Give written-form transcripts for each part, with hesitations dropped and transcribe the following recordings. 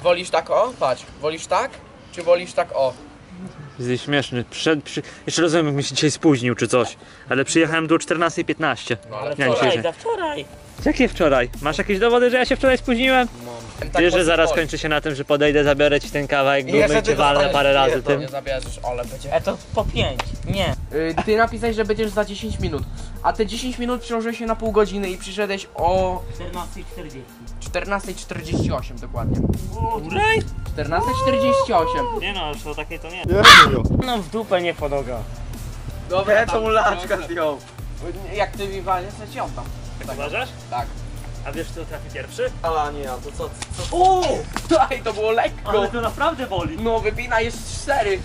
Wolisz tak o? Patrz, wolisz tak? Czy wolisz tak o? Jesteś śmieszny. Jeszcze rozumiem, jakbym się dzisiaj spóźnił czy coś. Ale przyjechałem tu o 14:15. No ale wczoraj. Jakie wczoraj? Masz jakieś dowody, że ja się wczoraj spóźniłem? tak Wiesz, że zaraz kończy się na tym, że podejdę, zabiorę ci ten kawałek gumy i cię walnę parę razy tym. Nie zabierzesz, ale będzie. To po 5. Nie. Ty napisałeś, że będziesz za 10 minut. A te 10 minut przeciążyłeś się na pół godziny i przyszedłeś o 14:40. 14:48 dokładnie. Uraj? 14:48. Nie no, już o takiej to nie. No w dupę, nie po nogach. Dobra, tą laczkę zdjął. Jak ty mi walniesz, to ci oddam. Tak uważasz? Tak. A wiesz, kto trafi pierwszy? Ale nie, a to co? Uuu! Daj, to było lekko. Ale to naprawdę boli. No, wypina jest 4.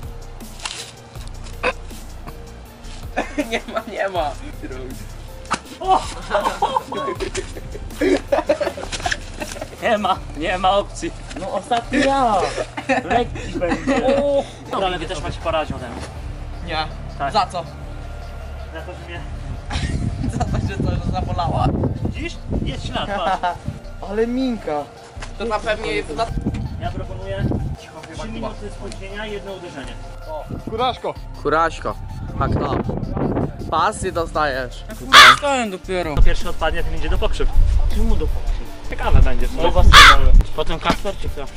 Nie ma. Nie ma opcji. No ostatni raz. Lekki będzie. Dobra, ale wy też macie poradzić ode mnie. Nie. Tak. Za co? Za to, że mnie... Za to, że zabolała. Widzisz? Jest ślad, patrz. Ale minka. To na pewnie jest na... Ja proponuję 3 minuty spóźnienia i jedno uderzenie. Kuraśko. Tak, no. Pasy dostajesz. Stoję dopiero. Kto pierwszy odpadnie, ten idzie do pokrzyw. Czemu do pokrzyw? Ciekawe będzie. No was potem Kasper czy kto?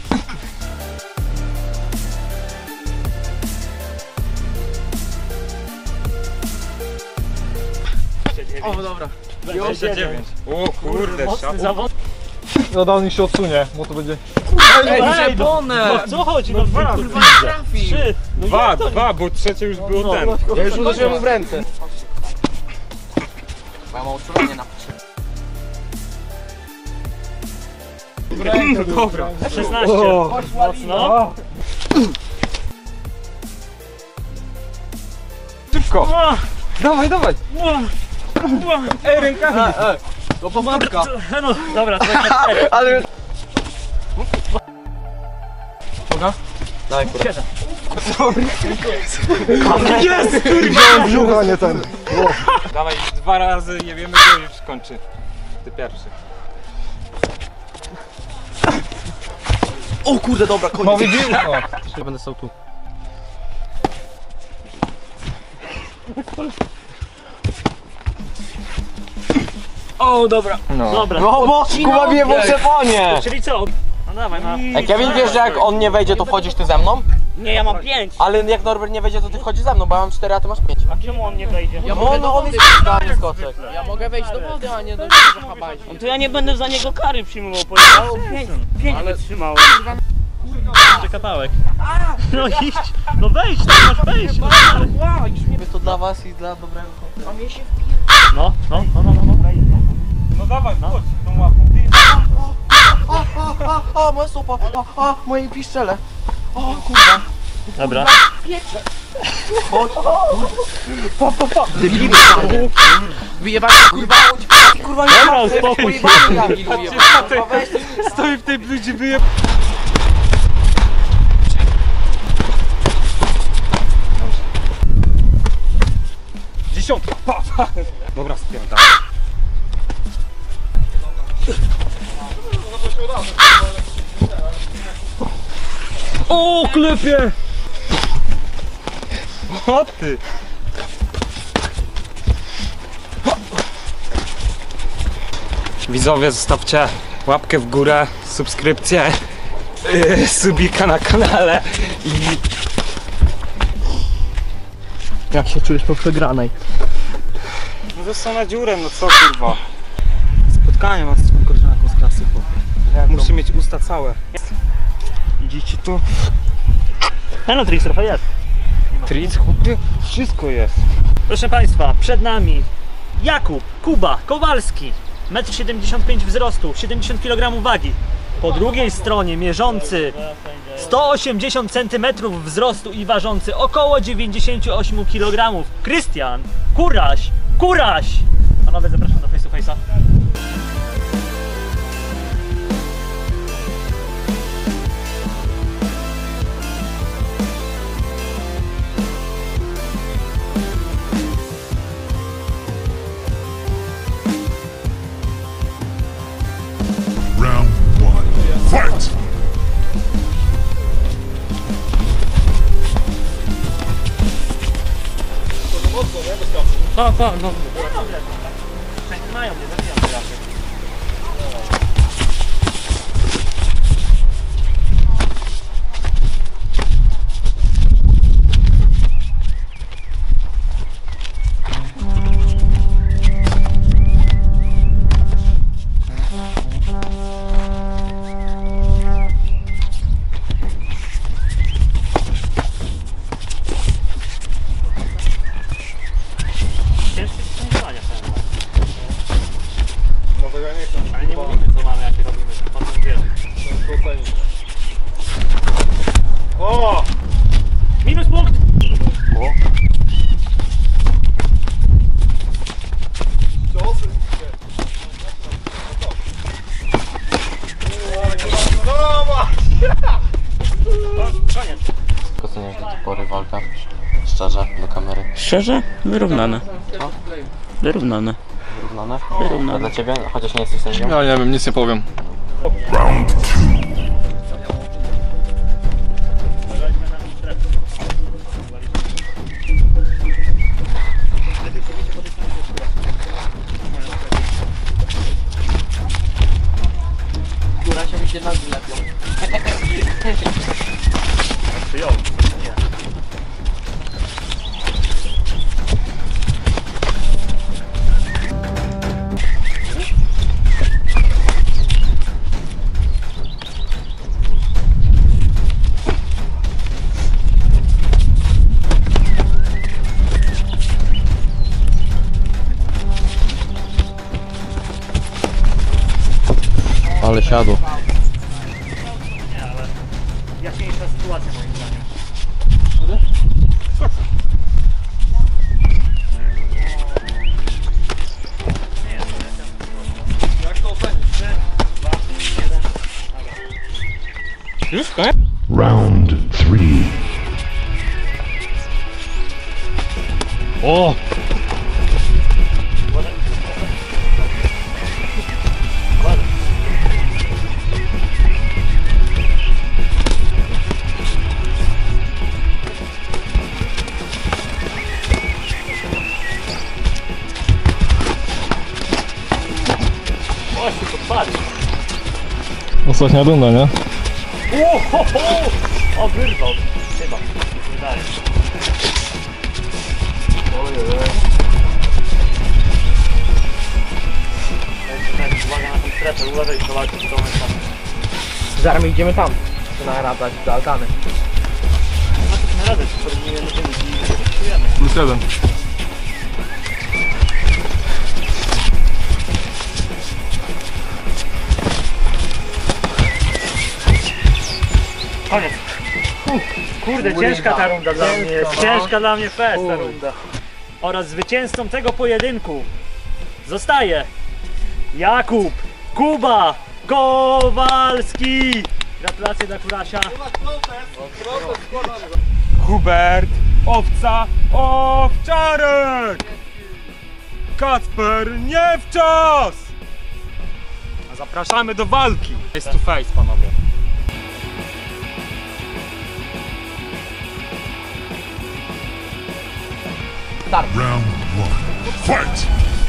O, dobra. 29. O kurde, Mocny zawód. No dał niech się odsunie, bo to będzie... Ej, bonę! No co chodzi? No dwa razy. Trafi. 3. No dwa, bo trzecie już było ten. Ja już uderzyłem mu w ręce. Bo ja mam uczulenie na Dobra. 16. Mocno. Szybko. Dawaj, dawaj. Ej, rękami. To pomadka. No dobra, to jest 4. Ale... Uwaga. Daj, kurwa. Jest, Wziąłem brzucha, nie ten. Dawaj, 2 razy, nie wiemy, kto już skończy. Ty pierwszy. O kurde, dobra, koniec. No widzisz? Ja będę stał tu. O, dobra. No. Dobra. No bo Kuba mnie w przeponie. Czyli co? No dawaj, no. Jak Kevin, wiesz, że jak on nie wejdzie, to wchodzisz ty ze mną? Nie, ja mam 5. Ale jak Norbert nie wejdzie, to ty wchodzisz ze mną, bo ja mam 4, a ty masz 5. A czemu on nie wejdzie? Ja mogę do wody wejść, skoczek. Ja mogę wejść do wody, a nie do habajki. To ja nie będę za niego kary przyjmował, powiedział. 5 wytrzymałem. Jeszcze kawałek. No idź. No wejdź, tam masz wejść. To dla was i dla dobrego kontentu. A mnie się No. No dawaj, chodź tą łapą. O, moja stopa. O, moje piszczele. O, kurwa. Dobra. Debilny. Wyjebać, kurwa. Kurwa, nie Dobra, uspokój się. Stoi w tej bludzie, wyje... Dziesiątka. Dobra, spierdam. O, klepie! O ty! Widzowie, zostawcie łapkę w górę, subskrypcję, subika na kanale i... Jak się czujesz po przegranej? No został na dziurę, no co kurwa. Spotkanie mam z swoją koleżanką z klasy, Muszę mieć usta całe. Widzicie tu? no Trix trochę jest. Tric, chłopie, wszystko jest. Proszę Państwa, przed nami Jakub Kuba Kowalski, 1,75 m wzrostu, 70 kg wagi. Po drugiej stronie mierzący 180 cm wzrostu i ważący około 98 kg. Krystian Kuraś! Panowie, zapraszam do face to face'a. Round 1. Fight! Pa, no. Mają, nie zabijam się raczej. No to ja nie chcę. Ale nie mówimy co mamy, jakie robimy, potem wiesz. O! Minus punkt! Ciosy. Dobra! Koniec. Oceniasz do tej pory walka? Szczerze, do kamery. Szczerze? Wyrównane. Wyrównane. Wyrównane? Wyrównane. A dla ciebie? Chociaż nie jesteś sędzią? Ja nie wiem, nic nie powiem. Góra się mi się nogi lepią. Przyjął. Nie. Ale siadło. Nie, ale jaśniejsza sytuacja moim zdaniem. Jak to ocenić? 3, 2, 1. Już koniec? Round 3. O! Właśnie podpalił. Ostatnia runda, nie? O, wyrwał. Chyba. Wydaje. Uwaga na tę strefę, uważaj, że walczy z tą stronę. Zaraz my idziemy tam. Naradać do Altany. No to na radę, to nie będziemy i czujemy. Plus 1. Koniec. Kurde, ciężka ta runda dla mnie jest. Ciężka dla mnie fest ta runda. Oraz zwycięzcą tego pojedynku zostaje Jakub Kuba Kowalski. Gratulacje dla Kurasia. Hubert, owca, owczarek! Kacper, nie wczas! A zapraszamy do walki! Face to face, panowie. Round 1. Fight!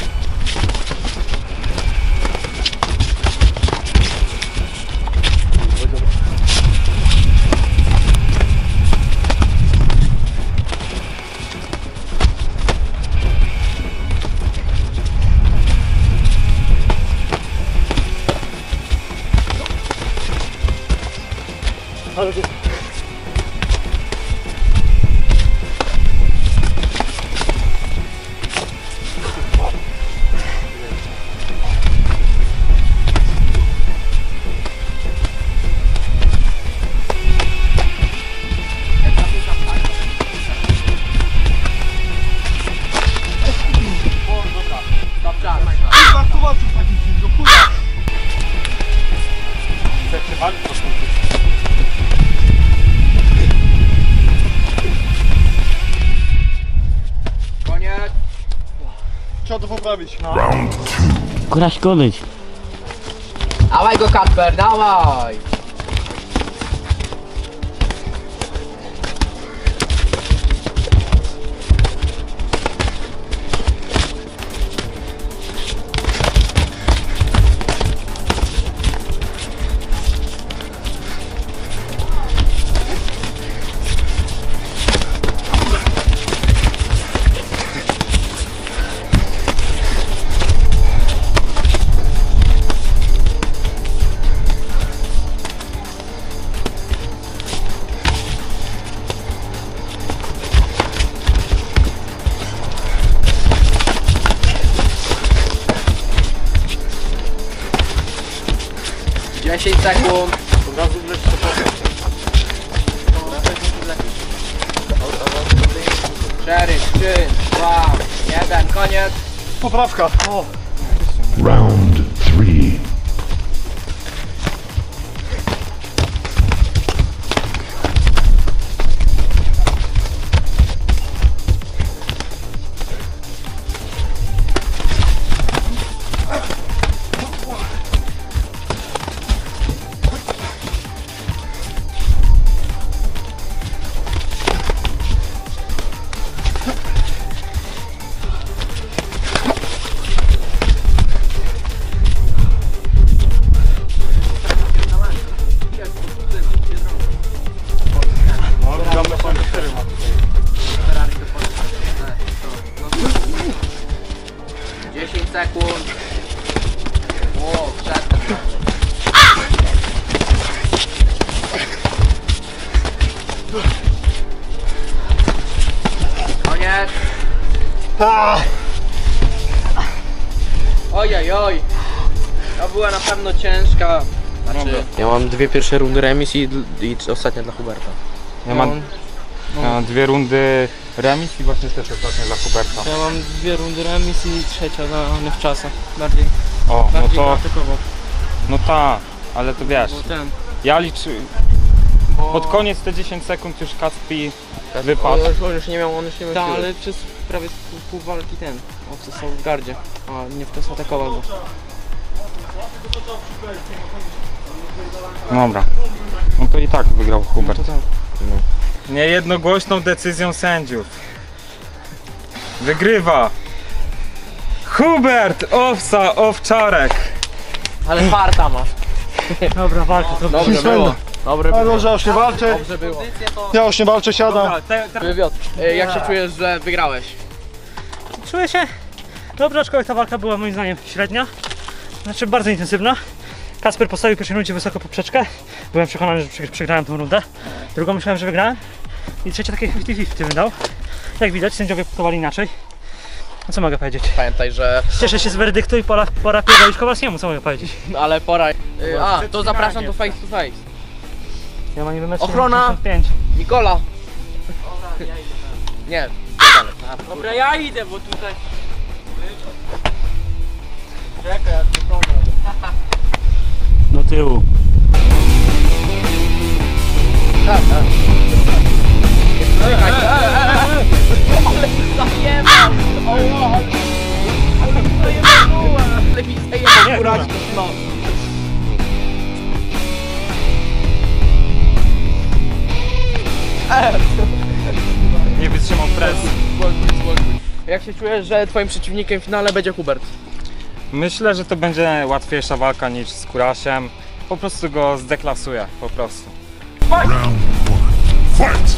Trzeba to poprawić. Round 2. Kuraś koleś. Dawaj go, Kacper, dawaj! sekund. Od razu wleć to potem. 4, 3, 2, 1, koniec. Poprawka. Round 3. Sekund. O, przestań. Koniec. Ojej. To była na pewno ciężka. Znaczy, ja mam 2 pierwsze rundy remis i ostatnia dla Huberta. Ja mam 2 rundy remis i właśnie też ostatnia dla Huberta. Ja mam 2 rundy remis i trzecia na Newczasa. Bardziej No ta, ale to wiesz, bo ten. ja liczę, pod koniec te 10 sekund już Kacpi wypadł. On już nie miał Tak, ale przez prawie pół walki ten. Owce są w gardzie. A nie wczas atakował go. Dobra, no to i tak wygrał Hubert. To tak. Niejednogłośną decyzją sędziów wygrywa Hubert Owczarek. Ale farta masz. Dobra, walka to Dobrze było. Dobre Ale było. może już nie walczę. Dobrze było. Ja już nie walczę, siadam. Wywiad. Jak się czujesz, że wygrałeś? Czuję się dobrze, aczkolwiek ta walka była moim zdaniem średnia. Znaczy bardzo intensywna. Kacper postawił w pierwszej rundzie wysoko poprzeczkę. Byłem przekonany, że przegrałem tą rundę. Drugą myślałem, że wygrałem. I trzecia takie 50-50 dał. Jak widać, sędziowie punktowali inaczej. No co mogę powiedzieć? Pamiętaj, że... Cieszę się z werdyktu i pora pierdolić Kowalskiemu, co mogę powiedzieć? Ale pora... to zapraszam do face to face. Ja mam niby metr Ochrona! 75. Nikola! Nie, Dobra, ja idę, bo tutaj... Do tyłu. lepiej zajebał kurać. No. Nie wytrzymał presji. Jak się czujesz, że twoim przeciwnikiem w finale będzie Hubert? Myślę, że to będzie łatwiejsza walka niż z Kurasiem. Po prostu go zdeklasuję, po prostu. Round 1. Fight!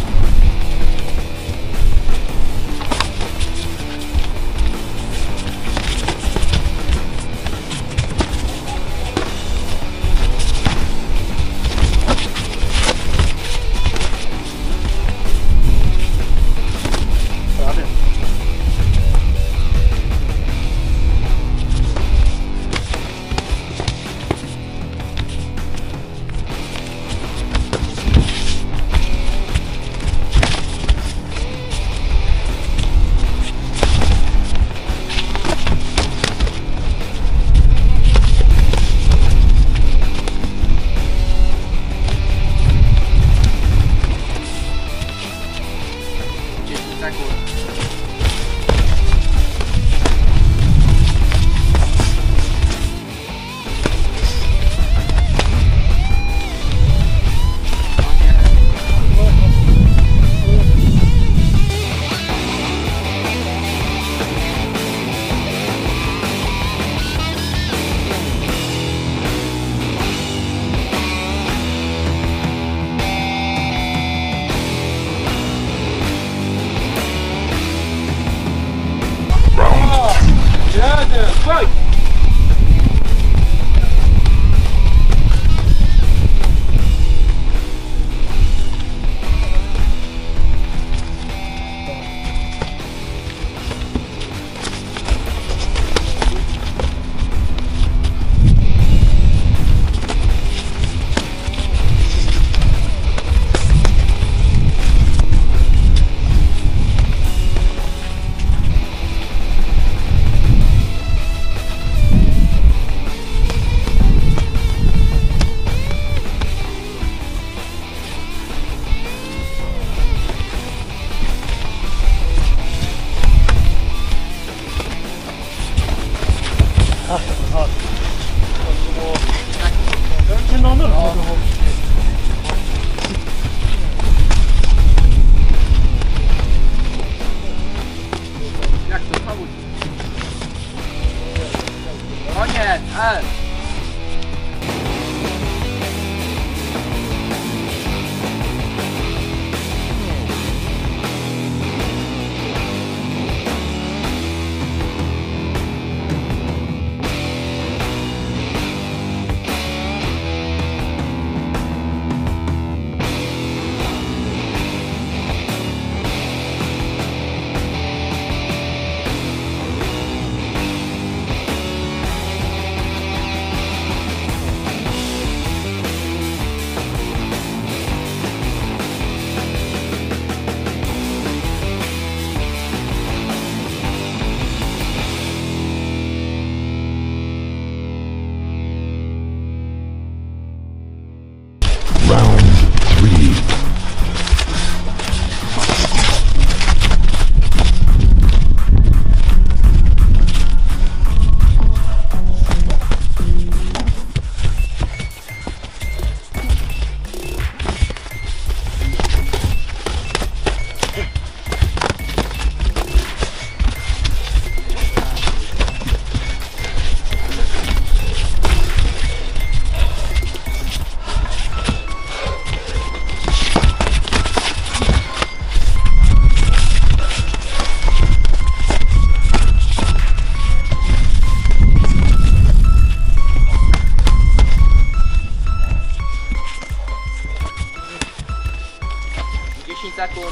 10 sekund.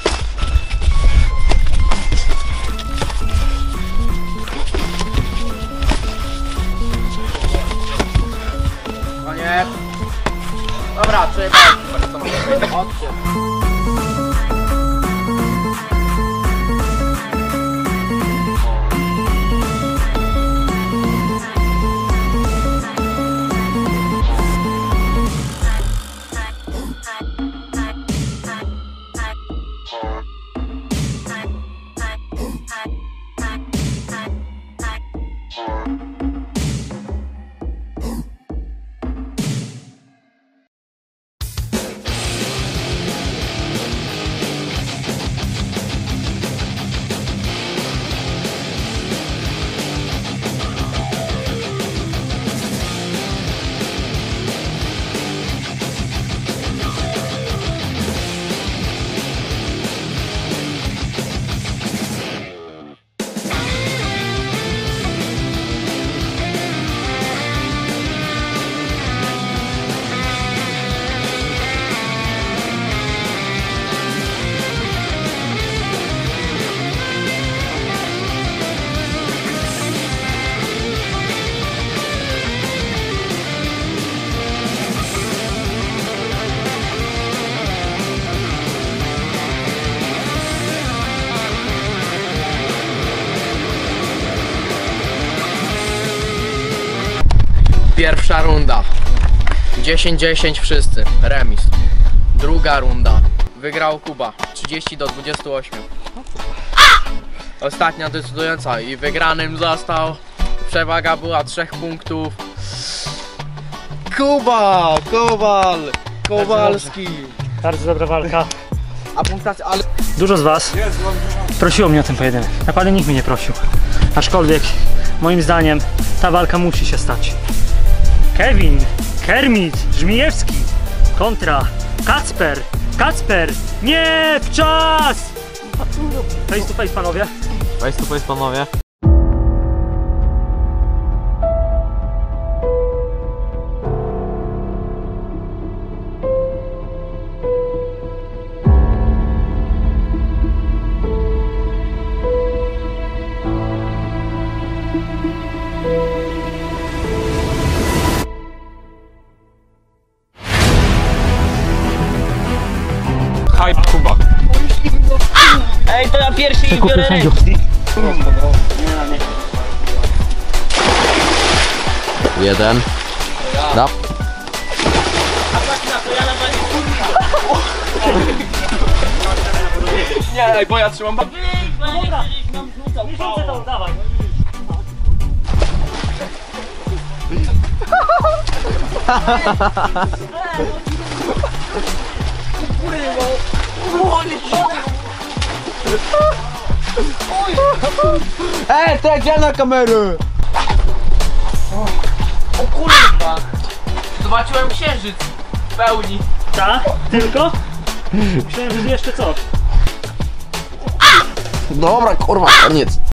Koniec. Dobra, przejechałem. Chodźcie. Pierwsza runda 10-10 wszyscy, remis. Druga runda wygrał Kuba 30-28. Ostatnia decydująca i wygranym został. Przewaga była 3 punktów. Kuba! Kowalski! Bardzo dobra walka. A punktacja, ale... Dużo z was prosiło mnie o ten pojedynek. Naprawdę nikt mnie nie prosił. Aczkolwiek moim zdaniem ta walka musi się stać. Kermit Żmijewski kontra Kacper, nie w czas! Face to face, panowie. Face to face, panowie. Hype Kuba. Ej, to ja pierwszy i biorę rękę. Jeden. Da. Nie, bo ja trzymam... Dobra, miesiące to dawaj. To jak ja na kamerę! O kurwa! Zobaczyłem księżyc w pełni. Tak? Tylko? Myślałem, że jeszcze coś. Dobra, kurwa, koniec.